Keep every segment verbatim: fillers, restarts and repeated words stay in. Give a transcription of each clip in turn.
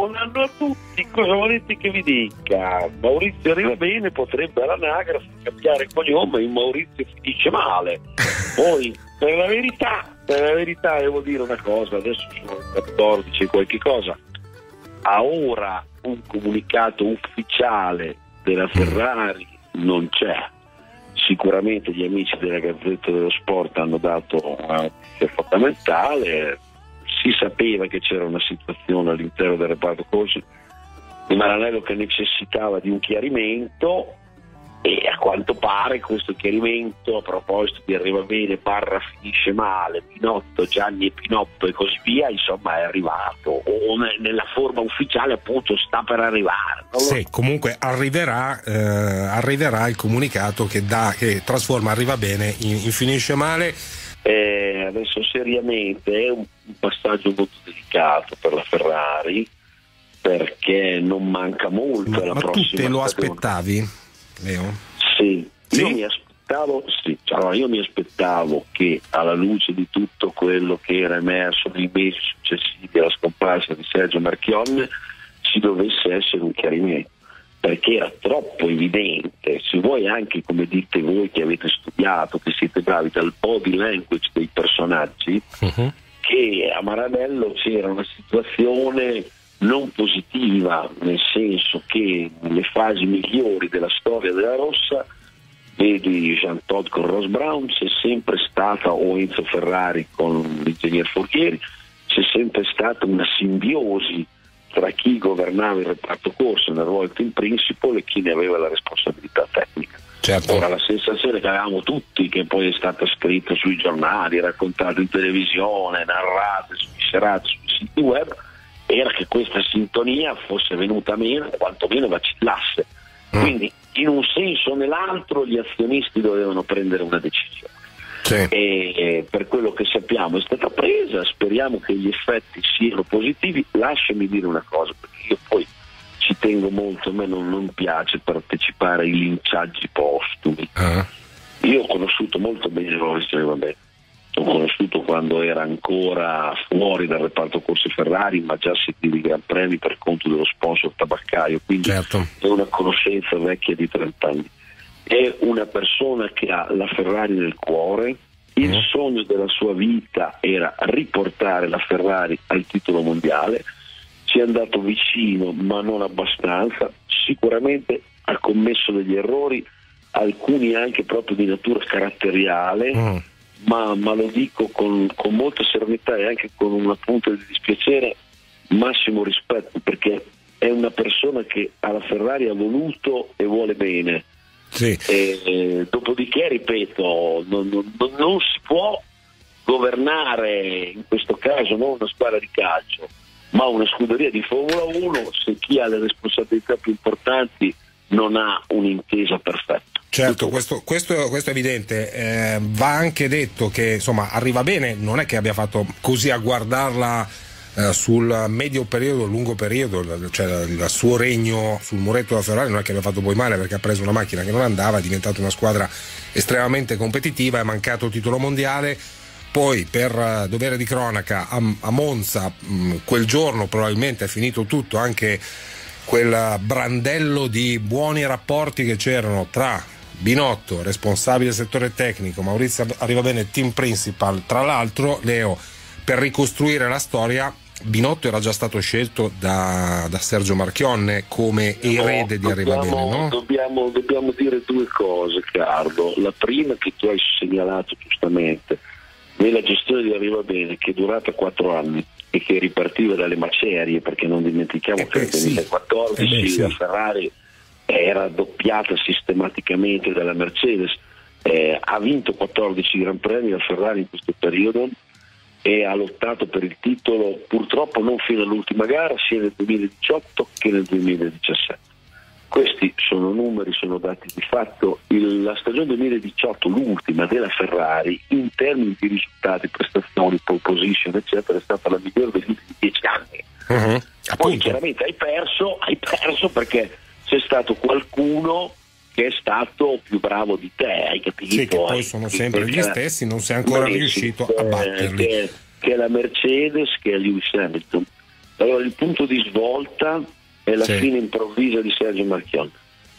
un anno a tutti, cosa volete che vi dica? Maurizio Arrivabene potrebbe all'anagrafe cambiare cognome in Maurizio finisce male. Poi per la verità, per la verità devo dire una cosa, adesso sono quattordici e qualche cosa, a ora un comunicato ufficiale della Ferrari non c'è. Sicuramente gli amici della Gazzetta dello Sport hanno dato una notizia fondamentale. Si sapeva che c'era una situazione all'interno del reparto corsi di Maranello che necessitava di un chiarimento, e a quanto pare questo chiarimento, a proposito di Arrivabene barra finisce male, Pinotto, Gianni e Pinotto e così via, insomma è arrivato, o nella forma ufficiale appunto sta per arrivare. Sì, comunque arriverà, eh, arriverà il comunicato che, dà, che trasforma Arrivabene in, in finisce male. Eh, adesso seriamente è un, un passaggio molto delicato per la Ferrari, perché non manca molto ma, alla ma prossima tu te lo stagione. Aspettavi, Leo? Sì, sì? io mi aspettavo sì, allora io mi aspettavo che alla luce di tutto quello che era emerso nei mesi successivi alla scomparsa di Sergio Marchionne ci dovesse essere un chiarimento, perché era troppo evidente, se vuoi anche come dite voi che avete studiato, che siete bravi, dal body language dei personaggi, uh-huh. che a Maranello c'era una situazione non positiva, nel senso che nelle fasi migliori della storia della Rossa, vedi Jean Todt con Ross Brown, c'è sempre stata, o Enzo Ferrari con l'ingegner Forchieri, c'è sempre stata una simbiosi tra chi governava il reparto corso nel ruolo team principal e chi ne aveva la responsabilità tecnica. Certo. Ora la sensazione che avevamo tutti, che poi è stata scritta sui giornali, raccontata in televisione, narrata, sviscerata sui siti web, era che questa sintonia fosse venuta meno, quantomeno vacillasse. Mm. Quindi in un senso o nell'altro gli azionisti dovevano prendere una decisione. Sì. E per quello che sappiamo è stata presa, speriamo che gli effetti siano positivi. Lasciami dire una cosa, perché io poi ci tengo molto, a me non, non piace partecipare ai linciaggi postumi. Uh-huh. Io ho conosciuto molto bene Maurizio Arrivabene, l'ho conosciuto quando era ancora fuori dal reparto corsi Ferrari, ma già seguiva i Gran Premi per conto dello sponsor tabaccaio, quindi certo. È una conoscenza vecchia di trenta anni. È una persona che ha la Ferrari nel cuore, il mm. sogno della sua vita era riportare la Ferrari al titolo mondiale, ci è andato vicino ma non abbastanza, sicuramente ha commesso degli errori, alcuni anche proprio di natura caratteriale, mm. ma, ma lo dico con, con molta serenità e anche con una punta di dispiacere, massimo rispetto, perché è una persona che alla Ferrari ha voluto e vuole bene. Sì. E, eh, dopodiché ripeto, non, non, non si può governare in questo caso non una squadra di calcio ma una scuderia di Formula uno se chi ha le responsabilità più importanti non ha un'intesa perfetta. Certo, questo, questo, questo è evidente. Eh, va anche detto che insomma Arrivabene non è che abbia fatto così a guardarla eh, sul medio periodo, lungo periodo, cioè il suo regno sul muretto della Ferrari non è che abbia fatto poi male, perché ha preso una macchina che non andava, è diventata una squadra estremamente competitiva, è mancato il titolo mondiale. Poi per uh, dovere di cronaca a, a Monza mh, quel giorno probabilmente è finito tutto, anche quel brandello di buoni rapporti che c'erano tra Binotto, responsabile del settore tecnico, Maurizio Arrivabene, team principal. Tra l'altro, Leo, per ricostruire la storia, Binotto era già stato scelto da, da Sergio Marchionne come erede no, di Arrivabene, dobbiamo, no? Dobbiamo, dobbiamo dire due cose, Carlo. La prima che tu hai segnalato giustamente, nella gestione di Arrivabene, che è durata quattro anni e che ripartiva dalle macerie, perché non dimentichiamo eh, che nel duemilaquattordici eh beh, sì. la Ferrari era doppiata sistematicamente dalla Mercedes, eh, ha vinto quattordici Gran Premi la Ferrari in questo periodo e ha lottato per il titolo purtroppo non fino all'ultima gara, sia nel duemiladiciotto che nel duemiladiciassette. Questi sono numeri, sono dati di fatto. Il, la stagione duemiladiciotto, l'ultima della Ferrari, in termini di risultati, prestazioni, pole position, eccetera, è stata la migliore degli ultimi dieci anni. Uh-huh. Poi Appunto. chiaramente hai perso, hai perso perché c'è stato qualcuno che è stato più bravo di te, hai capito? Sì, che poi sono sempre gli stessi, non sei ancora riuscito a batterli. Che, che è la Mercedes, che è Lewis Hamilton. Allora il punto di svolta è la sì. fine improvvisa di Sergio Marchionne.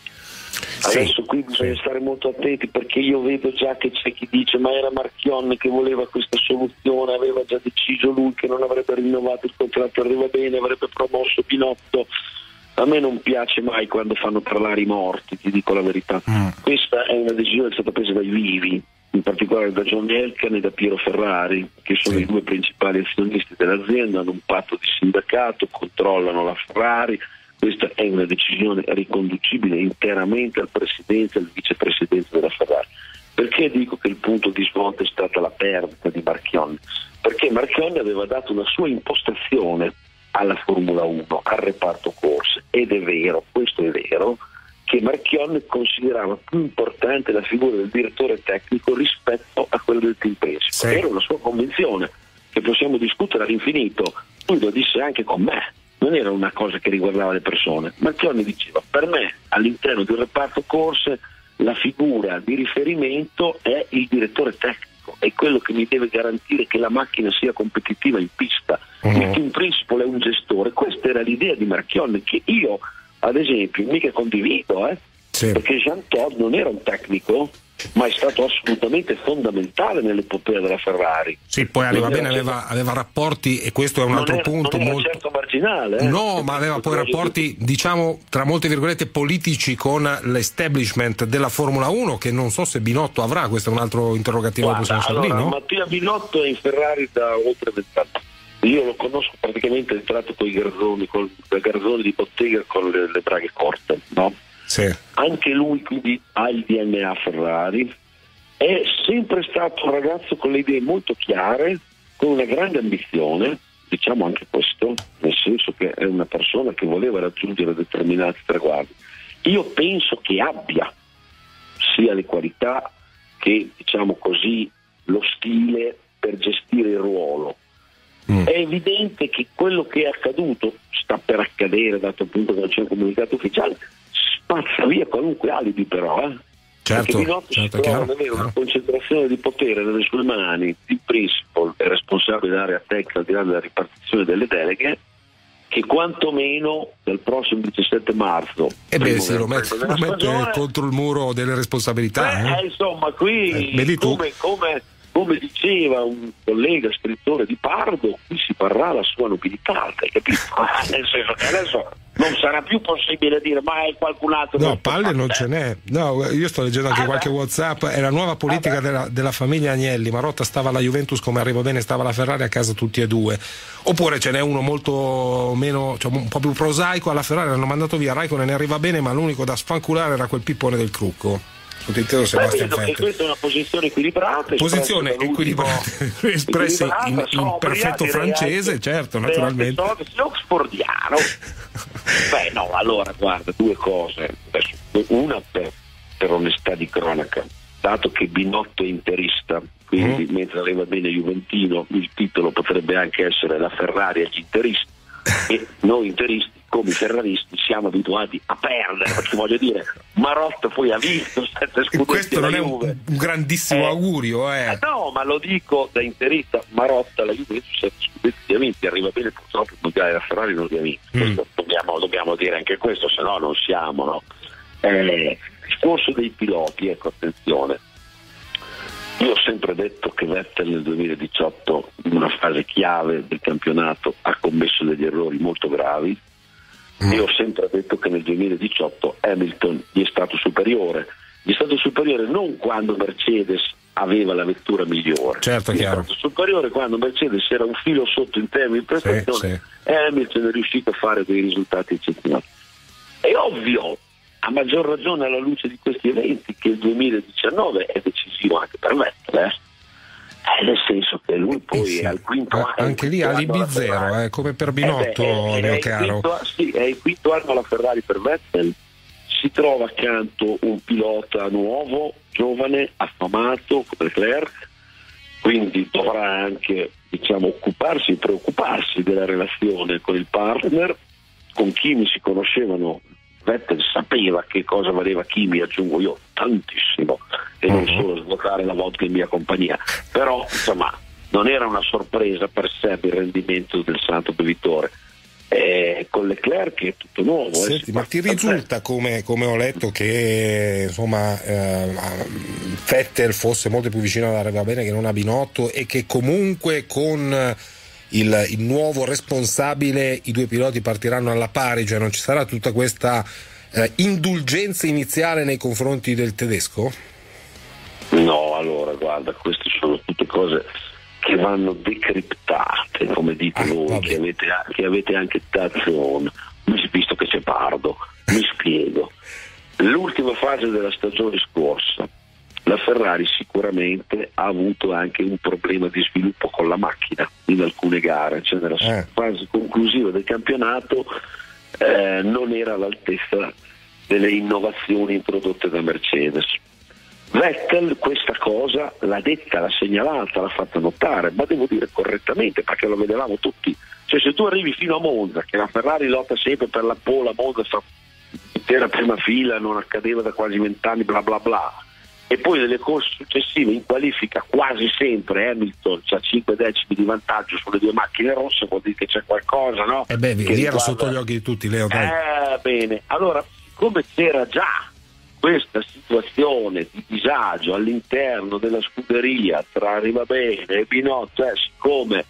Adesso sì, qui bisogna sì. stare molto attenti, perché io vedo già che c'è chi dice ma era Marchionne che voleva questa soluzione, aveva già deciso lui che non avrebbe rinnovato il contratto, arriva bene, avrebbe promosso Binotto. A me non piace mai quando fanno parlare i morti, ti dico la verità. Mm. Questa è una decisione che è stata presa dai vivi, in particolare da John Elkann e da Piero Ferrari, che sono sì. i due principali azionisti dell'azienda, hanno un patto di sindacato, controllano la Ferrari. Questa è una decisione riconducibile interamente al presidente e al vicepresidente della Ferrari. Perché dico che il punto di svolta è stata la perdita di Marchionne? Perché Marchionne aveva dato una sua impostazione alla Formula uno, al reparto corse, ed è vero, questo è vero, che Marchionne considerava più importante la figura del direttore tecnico rispetto a quella del team principal. Sì. Era una sua convinzione che possiamo discutere all'infinito. Lui lo disse anche con me. Non era una cosa che riguardava le persone. Marchionne diceva: per me all'interno del reparto corse la figura di riferimento è il direttore tecnico, è quello che mi deve garantire che la macchina sia competitiva in pista. Uh-huh. Il team principal è un gestore. Questa era l'idea di Marchionne, che io ad esempio mica condivido, eh? Sì. Perché Jean Todt non era un tecnico, ma è stato assolutamente fondamentale nell'epopea della Ferrari. Sì, poi arriva bene, aveva, aveva rapporti, e questo è un altro era, punto non era molto certo marginale. Eh? No, ma aveva poi rapporti, diciamo, tra molte virgolette politici con l'establishment della Formula uno, che non so se Binotto avrà. Questo è un altro interrogativo. Guarda, che allora, lì, no? Mattia Binotto è in Ferrari da oltre vent'anni. Io lo conosco praticamente, è entrato con i garzoni, con i garzoni di bottega con le, le braghe corte, no? Sì. Anche lui quindi ha il D N A Ferrari, è sempre stato un ragazzo con le idee molto chiare, con una grande ambizione, diciamo anche questo, nel senso che è una persona che voleva raggiungere determinati traguardi. Io penso che abbia sia le qualità che, diciamo così, lo stile per gestire il ruolo. Mm. È evidente che quello che è accaduto, sta per accadere, dato appunto che non c'è un comunicato ufficiale, spazza via qualunque alibi, però, eh? Certo, perché Binotto certo, si trova chiaro, ad avere chiaro. una concentrazione di potere nelle sue mani, il principal è responsabile dell'area tecnica al di là della ripartizione delle deleghe, che quantomeno dal prossimo diciassette marzo e beh sì, lo mette, lo mette stagione, contro il muro delle responsabilità. beh, eh? insomma qui eh, come, come, come diceva un collega scrittore di Pardo, qui si parrà la sua nobiltà, hai capito? Nel senso che adesso non sarà più possibile dire ma è qualcun altro. No, palle non ce n'è. No, io sto leggendo anche ah, qualche beh. WhatsApp. È la nuova politica ah, della, della famiglia Agnelli. Marotta stava alla Juventus, come arriva bene stava alla Ferrari, a casa tutti e due. Oppure ce n'è uno molto meno, cioè un po' più prosaico. Alla Ferrari hanno mandato via Raikkonen, ne arriva bene, ma l'unico da sfanculare era quel pippone del Crucco. Sottintendo Sebastian Vettel. Questa è una posizione equilibrata, posizione equilibrata, espressa in, in perfetto francese, anche, certo, naturalmente. Oxfordiano. Beh, no, allora guarda, due cose. Una per, per onestà di cronaca, dato che Binotto è interista, quindi mm. mentre arriva bene Juventino, il titolo potrebbe anche essere la Ferrari agli interisti, e noi interisti come ferraristi siamo abituati a perdere, perché voglio dire, Marotta poi ha vinto sette scudetti. Questo non è un, un grandissimo eh, augurio, eh. eh. No, ma lo dico da interista, Marotta la Juventus sette scudetti li ha vinti, arriva bene, purtroppo il mondiale della Ferrari non li ha vinti. Mm. Dobbiamo, dobbiamo dire anche questo, se no non siamo, no? Eh, discorso dei piloti, ecco, attenzione. Io ho sempre detto che Vettel nel duemiladiciotto, in una fase chiave del campionato, ha commesso degli errori molto gravi. Mm. Io ho sempre detto che nel duemiladiciotto Hamilton gli è stato superiore. Gli è stato superiore non quando Mercedes aveva la vettura migliore. Certo, gli chiaro. è stato superiore quando Mercedes era un filo sotto in termini di prestazione, sì, sì. E Hamilton è riuscito a fare dei risultati eccezionali. È ovvio, a maggior ragione alla luce di questi eventi, che il duemiladiciannove è decisivo anche per Vettel, eh? Eh, nel senso che lui poi eh sì. è al quinto eh, anno. Anche lì alibi zero, eh, come per Binotto, eh beh, è, mio è caro. Quinto, sì, è il quinto anno alla Ferrari per Vettel, si trova accanto un pilota nuovo, giovane, affamato come Leclerc, quindi dovrà anche, diciamo, occuparsi, preoccuparsi della relazione con il partner. Con Kimi si conoscevano, Vettel sapeva che cosa valeva Kimi, aggiungo io, tantissimo, e non uh-huh. solo svuotare la vodka in mia compagnia, però insomma non era una sorpresa per sé il rendimento del santo bevitore. Eh, con Leclerc è tutto nuovo. Senti, eh, ma ti risulta, come, come ho letto, che insomma eh, Vettel fosse molto più vicino ad arrivare bene che non a Binotto, e che comunque con il, il nuovo responsabile i due piloti partiranno alla pari, cioè non ci sarà tutta questa eh, indulgenza iniziale nei confronti del tedesco? No, allora guarda, queste sono tutte cose che vanno decriptate, come dite ah, voi, che avete, che avete anche Tazzone, visto che c'è Pardo. Mi spiego. L'ultima fase della stagione scorsa, la Ferrari sicuramente ha avuto anche un problema di sviluppo con la macchina in alcune gare, cioè nella eh. fase conclusiva del campionato eh, non era all'altezza delle innovazioni introdotte da Mercedes. Vettel questa cosa l'ha detta, l'ha segnalata, l'ha fatta notare, ma devo dire correttamente, perché lo vedevamo tutti. Cioè, se tu arrivi fino a Monza, che la Ferrari lotta sempre per la pole, Monza sta intera prima fila, non accadeva da quasi vent'anni, bla bla bla, e poi nelle corse successive in qualifica quasi sempre Hamilton c'ha cinque decimi di vantaggio sulle due macchine rosse, vuol dire che c'è qualcosa, no? E eh beh, lì riguarda... era sotto gli occhi di tutti, Leo, dai. Eh, bene, allora, siccome c'era già questa situazione di disagio all'interno della scuderia tra Arrivabene e Binotto, eh, siccome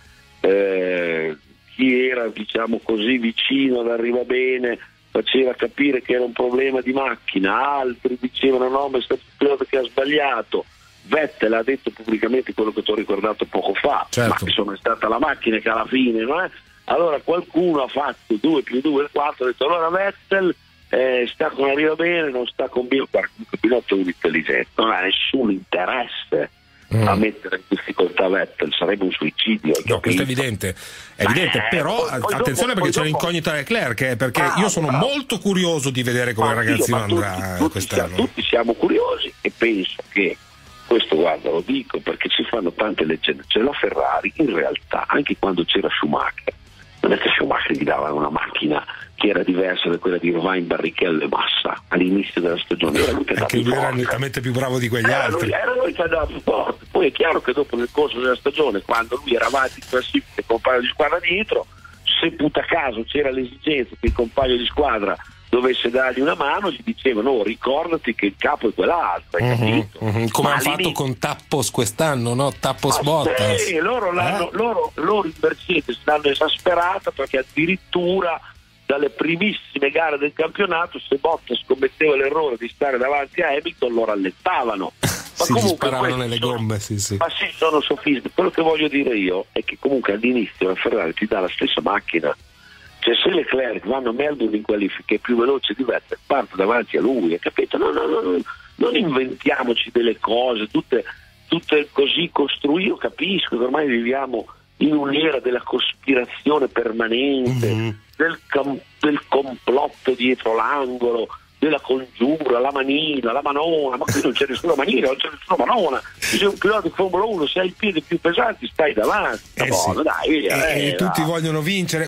eh, chi era, diciamo così, vicino ad Arrivabene faceva capire che era un problema di macchina, altri dicevano no, ma è stato il pilota che ha sbagliato. Vettel ha detto pubblicamente quello che ti ho ricordato poco fa, certo. Ma insomma è stata la macchina che alla fine, no? Allora qualcuno ha fatto due più due quattro, ha detto allora Vettel Eh, sta con Arrivabene, non sta con Binotto. Binotto è un intelligente, non ha nessun interesse mm. a mettere in difficoltà Vettel, sarebbe un suicidio. No, questo è evidente, è evidente eh, però poi, poi attenzione dopo, perché c'è dopo... l'incognita Leclerc, eh, perché ah, io sono bravo. molto curioso di vedere come il ragazzino io, andrà tutti, tutti quest'anno. Siamo, tutti siamo curiosi e penso che questo, guarda, lo dico perché ci fanno tante leggende. Cioè la Ferrari in realtà, anche quando c'era Schumacher, non è che Schumacher gli dava una macchina che era diversa da quella di Irvine, Barrichello e Massa all'inizio della stagione. Era lui che anche lui era nettamente più bravo di quegli era altri. Lui, era lui che andava più forte. Poi è chiaro che dopo nel corso della stagione, quando lui era avanti in classifica e il compagno di squadra dietro, se puta caso c'era l'esigenza che il compagno di squadra dovesse dargli una mano, gli dicevano no, ricordati che il capo è quell'altro, hai uh-huh, capito? Uh-huh. Come hanno fatto con Tappos quest'anno, no? Tappos Bottas. Sì, loro, l'hanno, eh? loro, loro in Mercedes l'hanno esasperata perché addirittura dalle primissime gare del campionato, se Bottas commetteva l'errore di stare davanti a Hamilton, lo rallettavano. Ma sì, comunque sparavano nelle sono, gomme, sì, sì. Ma sì, sono sofismi. Quello che voglio dire io è che comunque all'inizio la Ferrari ti dà la stessa macchina. Cioè se Leclerc vanno a Melbourne in qualifica è più veloce di Vettel, parte davanti a lui, hai capito? No, no, no, no, non inventiamoci delle cose tutte, tutte così costruite. Io capisco che ormai viviamo in un'era della cospirazione permanente, mm-hmm. del, cam- del complotto dietro l'angolo, della congiura, la manina, la manona, ma qui non c'è nessuna manina, non c'è nessuna manona. Se sei un pilota di Formula uno, se hai i piedi piedi più pesanti, stai davanti. Eh buono, sì. dai, via, e, eh, e tutti dai. vogliono vincere.